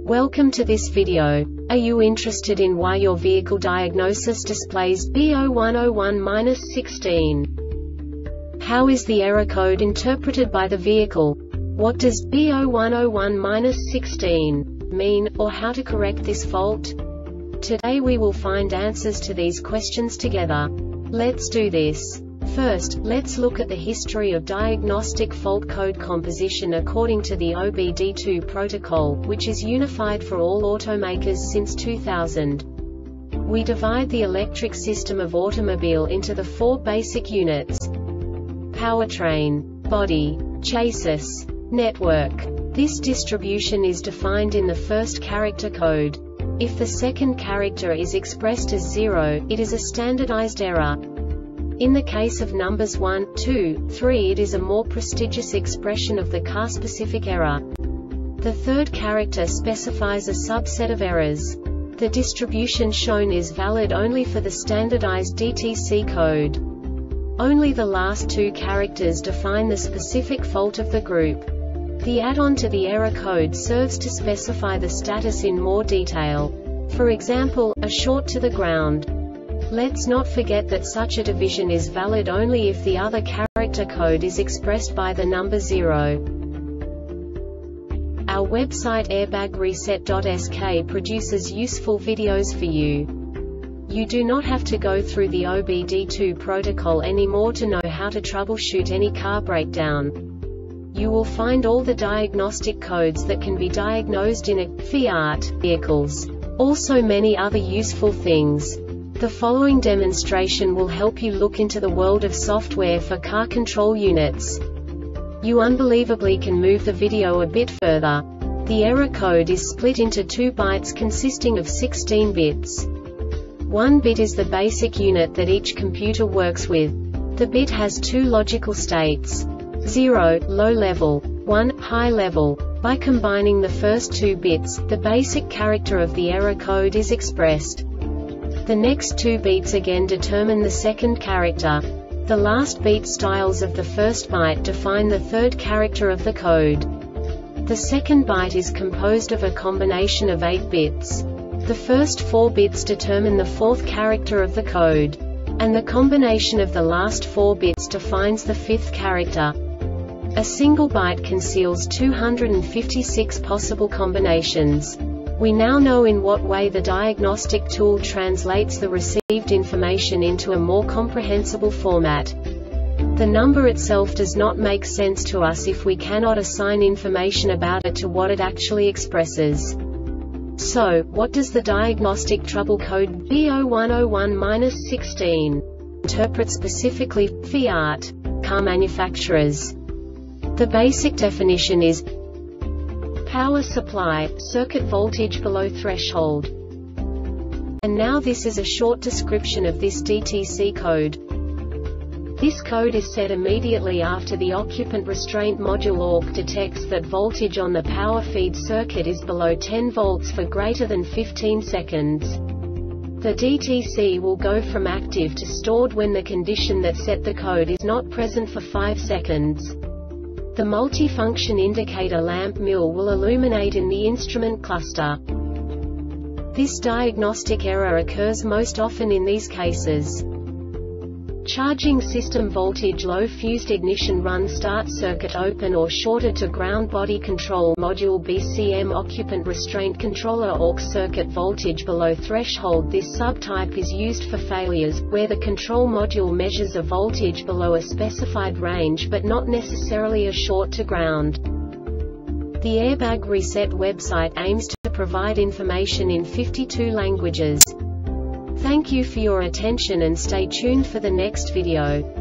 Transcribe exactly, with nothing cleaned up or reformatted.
Welcome to this video. Are you interested in why your vehicle diagnosis displays B zero one zero one dash sixteen? How is the error code interpreted by the vehicle? What does B zero one zero one dash sixteen mean, or how to correct this fault? Today we will find answers to these questions together. Let's do this. First, let's look at the history of diagnostic fault code composition according to the O B D two protocol, which is unified for all automakers since two thousand. We divide the electric system of automobile into the four basic units: powertrain, body, chassis, network. This distribution is defined in the first character code. If the second character is expressed as zero, it is a standardized error. In the case of numbers one, two, three, it is a more prestigious expression of the car-specific error. The third character specifies a subset of errors. The distribution shown is valid only for the standardized D T C code. Only the last two characters define the specific fault of the group. The add-on to the error code serves to specify the status in more detail. For example, a short to the ground. Let's not forget that such a division is valid only if the other character code is expressed by the number zero. Our website airbag reset dot S K produces useful videos for you. You do not have to go through the O B D two protocol anymore to know how to troubleshoot any car breakdown. You will find all the diagnostic codes that can be diagnosed in a Fiat vehicles. Also many other useful things. The following demonstration will help you look into the world of software for car control units. You unbelievably can move the video a bit further. The error code is split into two bytes consisting of sixteen bits. One bit is the basic unit that each computer works with. The bit has two logical states: zero, low level, one, high level. By combining the first two bits, the basic character of the error code is expressed. The next two beats again determine the second character. The last beat styles of the first byte define the third character of the code. The second byte is composed of a combination of eight bits. The first four bits determine the fourth character of the code. And the combination of the last four bits defines the fifth character. A single byte conceals two hundred fifty-six possible combinations. We now know in what way the diagnostic tool translates the received information into a more comprehensible format. The number itself does not make sense to us if we cannot assign information about it to what it actually expresses. So, what does the diagnostic trouble code B zero one zero one dash sixteen interpret specifically for Fiat car manufacturers? The basic definition is power supply, circuit voltage below threshold. And now this is a short description of this D T C code. This code is set immediately after the occupant restraint module O R C detects that voltage on the power feed circuit is below ten volts for greater than fifteen seconds. The D T C will go from active to stored when the condition that set the code is not present for five seconds. The multi-function indicator lamp M I L will illuminate in the instrument cluster. This diagnostic error occurs most often in these cases: charging system voltage low, fused ignition run, start circuit open or shorted to ground, body control module B C M, occupant restraint controller aux circuit voltage below threshold. This subtype is used for failures, where the control module measures a voltage below a specified range but not necessarily a short to ground. The Airbag Reset website aims to provide information in fifty-two languages. Thank you for your attention and stay tuned for the next video.